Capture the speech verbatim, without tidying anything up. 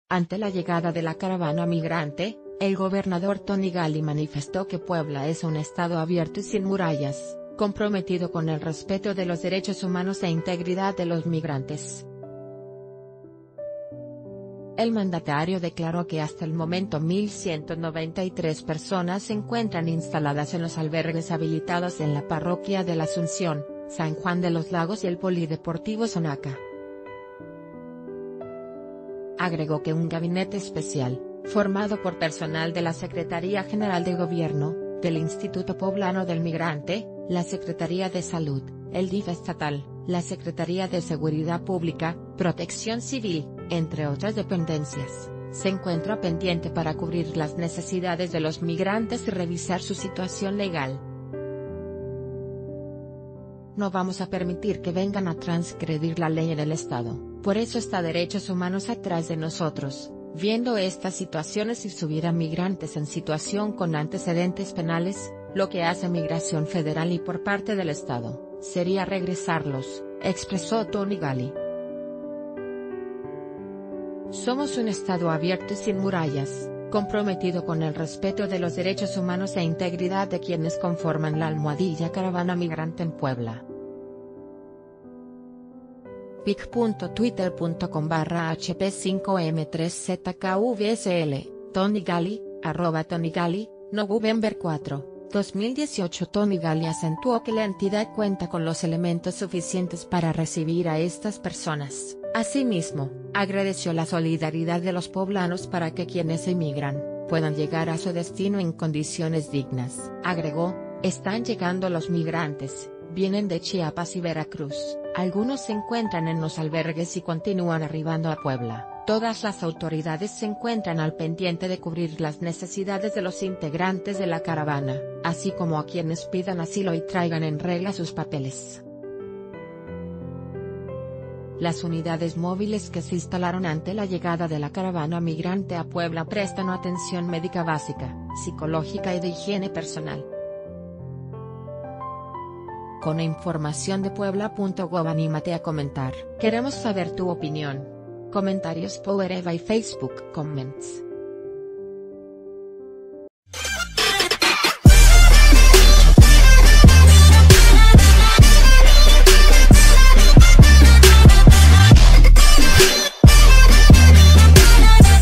Ante la llegada de la caravana migrante, el gobernador Tony Gali manifestó que Puebla es un estado abierto y sin murallas, comprometido con el respeto de los derechos humanos e integridad de los migrantes. El mandatario declaró que hasta el momento mil ciento noventa y tres personas se encuentran instaladas en los albergues habilitados en la parroquia de la Asunción, San Juan de los Lagos y el Polideportivo Sonaca. Agregó que un gabinete especial, formado por personal de la Secretaría General de Gobierno, del Instituto Poblano del Migrante, la Secretaría de Salud, el D I F estatal, la Secretaría de Seguridad Pública, Protección Civil, entre otras dependencias, se encuentra pendiente para cubrir las necesidades de los migrantes y revisar su situación legal. No vamos a permitir que vengan a transgredir la ley en el Estado, por eso está Derechos Humanos atrás de nosotros, viendo estas situaciones. Si subieran migrantes en situación con antecedentes penales, lo que hace Migración Federal y por parte del Estado, sería regresarlos, expresó Tony Gali. Somos un Estado abierto y sin murallas, comprometido con el respeto de los derechos humanos e integridad de quienes conforman la almohadilla caravana migrante en Puebla. pic punto twitter punto com barra H P cinco M tres Z K V S L, Tony Gali, arroba Tony Gali, November cuatro, dos mil dieciocho. Tony Gali acentuó que la entidad cuenta con los elementos suficientes para recibir a estas personas. Asimismo, agradeció la solidaridad de los poblanos para que quienes emigran, puedan llegar a su destino en condiciones dignas. Agregó, están llegando los migrantes, vienen de Chiapas y Veracruz, algunos se encuentran en los albergues y continúan arribando a Puebla. Todas las autoridades se encuentran al pendiente de cubrir las necesidades de los integrantes de la caravana, así como a quienes pidan asilo y traigan en regla sus papeles. Las unidades móviles que se instalaron ante la llegada de la caravana migrante a Puebla prestan atención médica básica, psicológica y de higiene personal. Con información de puebla punto gov, anímate a comentar. Queremos saber tu opinión. Comentarios Power Eva y Facebook Comments.